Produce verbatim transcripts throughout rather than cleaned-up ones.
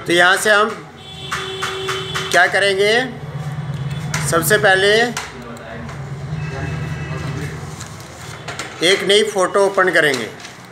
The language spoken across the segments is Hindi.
तो यहाँ से हम क्या करेंगे, सबसे पहले एक नई फ़ोटो ओपन करेंगे।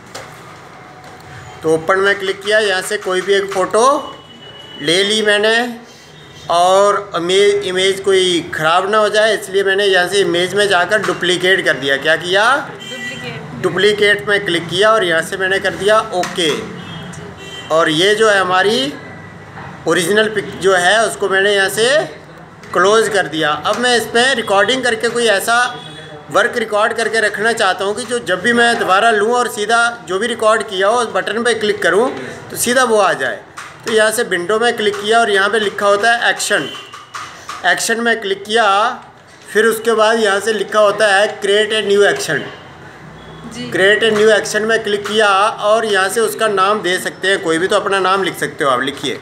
तो ओपन में क्लिक किया, यहाँ से कोई भी एक फ़ोटो ले ली मैंने, और इमेज इमेज कोई ख़राब ना हो जाए इसलिए मैंने यहाँ से इमेज में जाकर डुप्लीकेट कर दिया। क्या किया? डुप्लीकेट डुप्लीकेट में क्लिक किया और यहाँ से मैंने कर दिया ओके। और ये जो है हमारी ओरिजिनल पिक जो है उसको मैंने यहाँ से क्लोज़ कर दिया। अब मैं इसमें रिकॉर्डिंग करके कोई ऐसा वर्क रिकॉर्ड करके रखना चाहता हूँ कि जो जब भी मैं दोबारा लूँ और सीधा जो भी रिकॉर्ड किया हो उस बटन पे क्लिक करूँ तो सीधा वो आ जाए। तो यहाँ से विंडो में क्लिक किया और यहाँ पे लिखा होता है एक्शन। एक्शन में क्लिक किया, फिर उसके बाद यहाँ से लिखा होता है create a new action. Create a new action में क्लिक किया और यहाँ से उसका नाम दे सकते हैं, कोई भी, तो अपना नाम लिख सकते हो आप, लिखिए।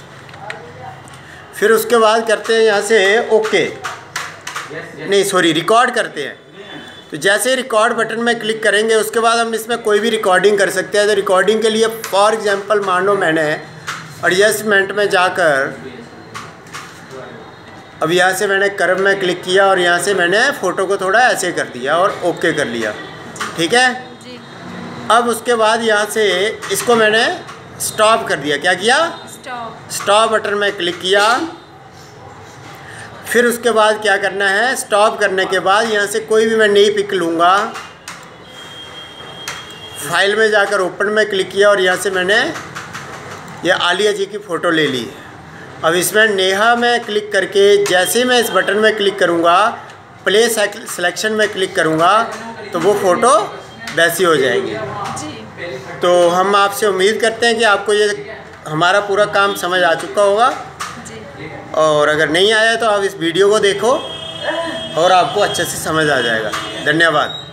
फिर उसके बाद करते हैं यहाँ से ओके, नहीं सॉरी रिकॉर्ड करते हैं। तो जैसे रिकॉर्ड बटन में क्लिक करेंगे उसके बाद हम इसमें कोई भी रिकॉर्डिंग कर सकते हैं। तो रिकॉर्डिंग के लिए फॉर एग्जांपल मान लो मैंने एडजस्टमेंट में जाकर अब यहाँ से मैंने कर्व में क्लिक किया और यहाँ से मैंने फ़ोटो को थोड़ा ऐसे कर दिया और ओके कर लिया। ठीक है जी। अब उसके बाद यहाँ से इसको मैंने स्टॉप कर दिया। क्या किया? स्टॉप स्टॉप बटन में क्लिक किया। फिर उसके बाद क्या करना है, स्टॉप करने के बाद यहाँ से कोई भी मैं नई पिक लूँगा। फाइल में जाकर ओपन में क्लिक किया और यहाँ से मैंने ये आलिया जी की फ़ोटो ले ली। अब इसमें नेहा में क्लिक करके जैसे ही मैं इस बटन में क्लिक करूँगा, प्ले सिलेक्शन में क्लिक करूँगा तो वो फ़ोटो वैसी हो जाएगी। तो हम आपसे उम्मीद करते हैं कि आपको ये हमारा पूरा काम समझ आ चुका होगा, और अगर नहीं आया तो आप इस वीडियो को देखो और आपको अच्छे से समझ आ जाएगा। धन्यवाद।